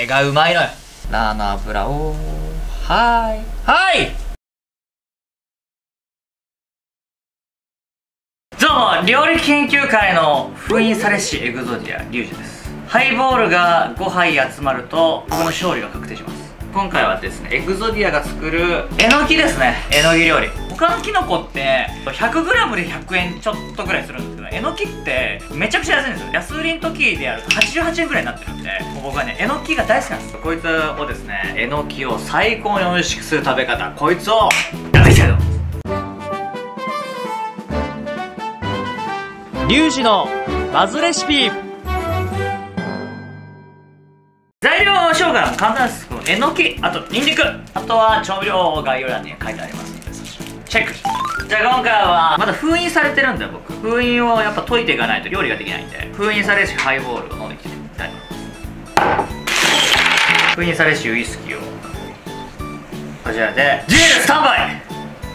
れがうまいのよ。ラーの油をどうも、料理研究会の封印されしエグゾディアリュウジです。ハイボールが5杯集まると僕の勝利が確定します。今回はですね、エグゾディアが作るえのきですね。えのき料理。他のキノコって 100g で100円ちょっとぐらいするんですけど、えのきってめちゃくちゃ安いんですよ。安売りの時でやると88円ぐらいになってるんで、もう僕はね、えのきが大好きなんですよ。こいつをですね、えのきを最高に美味しくする食べ方、こいつをやっていきたいと思います。リュウジのバズレシピ。材料紹介は簡単です。えのき、あとニンニク、あとは調味料概要欄に書いてありますので、チェック。じゃあ今回はまだ封印されてるんで、僕封印をやっぱ解いていかないと料理ができないんで、封印されしハイボールを飲んできてみたいと思います。封印されしウイスキーをこちらでジュエルスタンバイ。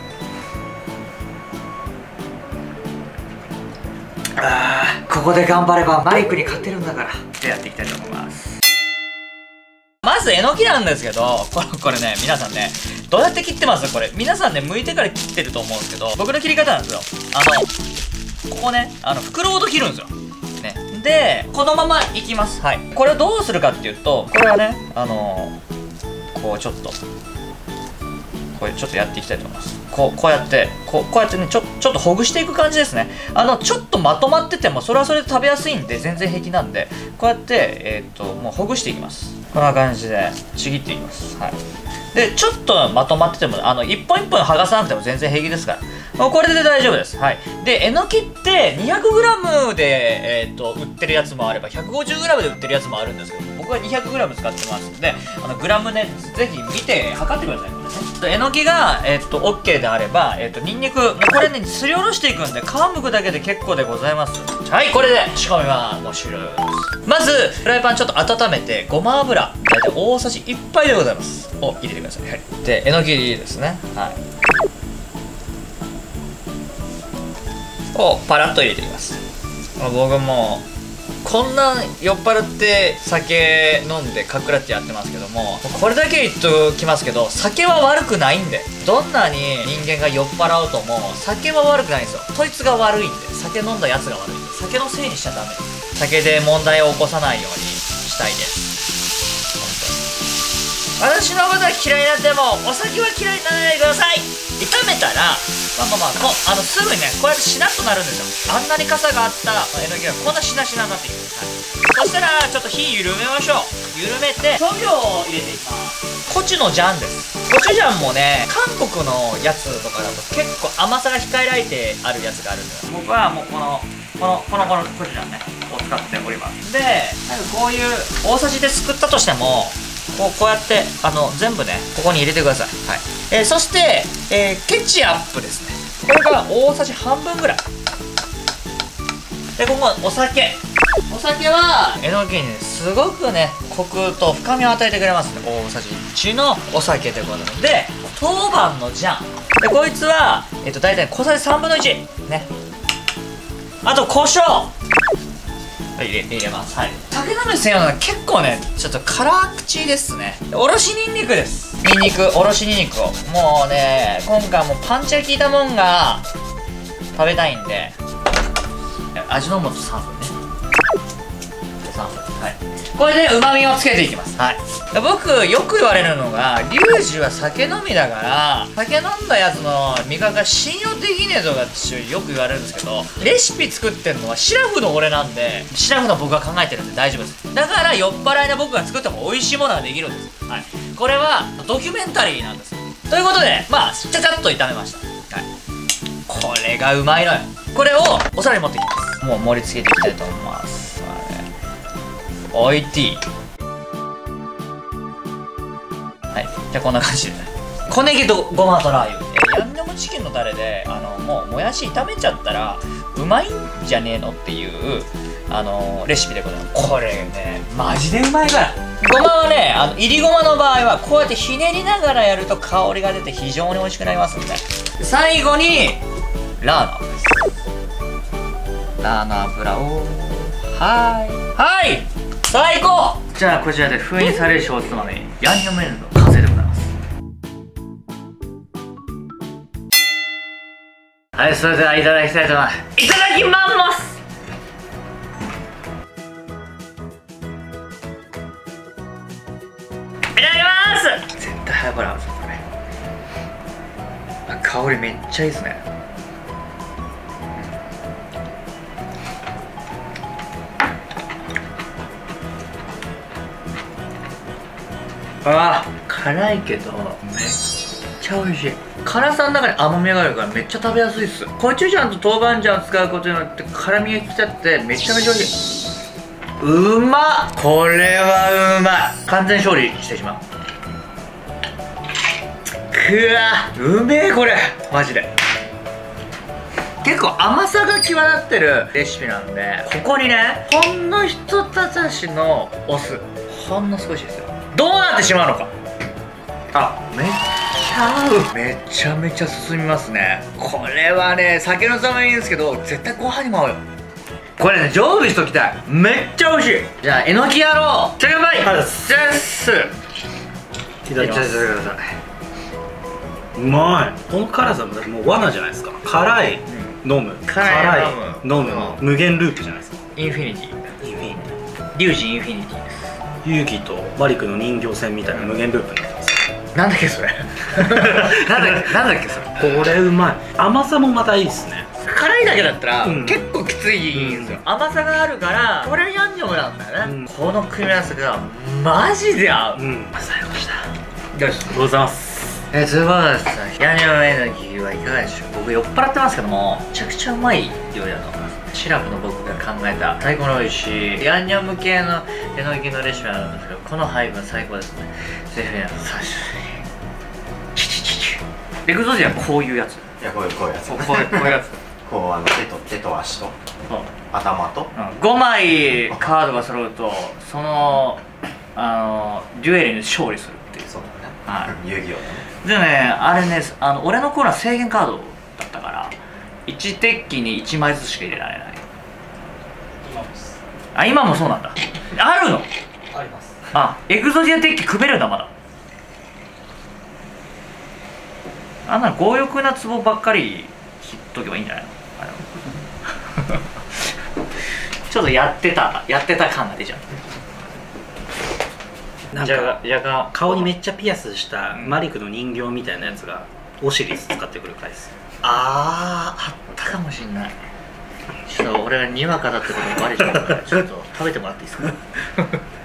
ここで頑張ればマイクに勝てるんだからでやっていきたいと思います。まずえのきなんですけど、これね、皆さんね、どうやって切ってます？これ皆さんね、剥いてから切ってると思うんですけど、僕の切り方なんですよ。ここね、袋ごと切るんですよね。でこのままいきます。はい、これをどうするかっていうと、これはね、こうちょっとこれちょっとやっていきたいと思います。こうやってね、ちょっとほぐしていく感じですね。ちょっとまとまっててもそれはそれで食べやすいんで全然平気なんで、こうやってもうほぐしていきます。こんな感じでちぎっていきます。はい、でちょっとまとまってても一本一本剥がさなくても全然平気ですから、もうこれで大丈夫です。はい、でえのきって 200g で、売ってるやつもあれば 150g で売ってるやつもあるんですけど、僕は 200g 使ってますので、グラムね、ぜひ見て測ってください。えのきが、OK であれば、ニンニク、これね、すりおろしていくんで、皮むくだけで結構でございます。はい、これで仕込みはもう終了です。まず、フライパンちょっと温めて、ごま油、大体大さじ1杯でございます。を入れてください。はい。で、えのきですね。はい。をパラッと入れていきます。僕もこんな酔っ払って酒飲んでかっくらってやってますけども、これだけ言っときますけど、酒は悪くないんで、どんなに人間が酔っ払うとも酒は悪くないんですよ。そいつが悪いんで、酒飲んだやつが悪いんで、酒のせいにしちゃダメです。酒で問題を起こさないようにしたいです。本当に私のことは嫌いになってもお酒は嫌いにならないでください。炒めたらすぐにね、こうやってしなっとなるんですよ。あんなに傘があったえのきがこんなしなしなになってきます。はい、そしたらちょっと火緩めましょう。緩めて調味料を入れていきます。コチュのジャンです。コチュジャンもね、韓国のやつとかだと結構甘さが控えられてあるやつがあるんですよ。僕はもうこのコチュジャンねを使っております。でこういう大さじですくったとしても、こうやって全部ねここに入れてください。はい、そして、ケチャップですね。これが大さじ半分ぐらいで、ここお酒はえのきにすごくねコクと深みを与えてくれますね。大さじ1のお酒ということで、当番のジャンで、こいつは大体小さじ3分の1ね。あと胡椒入れます。はい、酒飲み専用の結構ねちょっと辛口ですね。おろしにんにくです。おろしにんにくをもうね、今回もパンチが効いたもんが食べたいんで、味の素3分ね、3分。はい、これでうまみをつけていきます。はい、僕よく言われるのが、リュウジは酒飲みだから酒飲んだやつの味覚が信用できねえとかってよく言われるんですけど、レシピ作ってるのはシラフの俺なんで、シラフの僕が考えてるんで大丈夫です。だから酔っ払いの僕が作っても美味しいものができるんです。はい、これはドキュメンタリーなんです。ということで、ちゃちゃっと炒めました。はい、これがうまいのよ。これをお皿に持っていきます。もう盛り付けていきたいと思います。おいてぃ。はい、じゃあこんな感じで、小ネギとごまとラー油、ヤンニョムチキンのタレでもうもやし炒めちゃったらうまいんじゃねえのっていうレシピでございます。これねマジでうまいから。ごまはね、いりごまの場合はこうやってひねりながらやると香りが出て非常に美味しくなりますんで。最後にラーの油です。ラーの油をはい最高。じゃあこちらで封印される小つまみヤンニョムエンド完成でございます。はい、それではいただきたいと思います。いただきます。いただきます。絶対早くなるぞこれ。あ、香りめっちゃいいですね。あー、辛いけどめっちゃ美味しい。辛さの中に甘みがあるからめっちゃ食べやすいっす。コチュジャンと豆板醤を使うことによって辛みが引き立ってめちゃめちゃ美味しい。うまっ。これはうまい。完全勝利してしまう。くわ、うめえこれマジで。結構甘さが際立ってるレシピなんで、ここにねほんのひとたたしのお酢、ほんの少しですよ。どうなってしまうのか。あ、めっちゃ合う。めちゃめちゃ進みますね。これはね酒のつまみいいんですけど絶対ご飯にも合うよ。これね常備しときたい。めっちゃ美味しい。じゃあえのきやろう。ちょいうまい。じゃあすいただきます。うまい。この辛さももう罠じゃないですか。辛い、飲む、辛い、飲む、無限ループじゃないですか。 インフィニティ、インフィニティ、リュウジインフィニティです。 遊戯とマリクの人形戦みたいな無限ループになってます。 なんだっけそれなんだっけそれ。 これうまい。甘さもまたいいですね。 辛いだけだったら、結構きついんですよ。甘さがあるからこれヤンニョムなんだよね。この組み合わせがマジで合う。最高でした。 ありがとうございます。 ということでさ、ヤンニョムエネルギーはいかがでしょう。僕酔っ払ってますけどもめちゃくちゃうまい料理だと思います。シラフの僕が考えた最高の美味しいヤンニョム系のえのきのレシピなんですけど、この配分最高ですね。ぜひ皆さん最初にエグゾジアはこういうやつ。 いや、こういうやつ。 こういうやつ。 こう手と足と頭と 5枚カードが揃うとそのデュエルに勝利するっていう。 そうだね。遊戯王だね。 でね、あれね、俺のコーナー制限カードだったから1デッキに1枚ずつしか入れられない。あ、今もそうなんだ。あるの？ あります。 あ、エグゾジアデッキ組めるんだまだ。あんな強欲な壺ばっかり切っとけばいいんじゃないの？ちょっとやってた感が出ちゃう。 なんか顔にめっちゃピアスしたマリクの人形みたいなやつがオシリス使ってくる回です。 あったかもしんない。ちょっと俺がにわかだってことがバレちゃうからちょっと食べてもらっていいですか？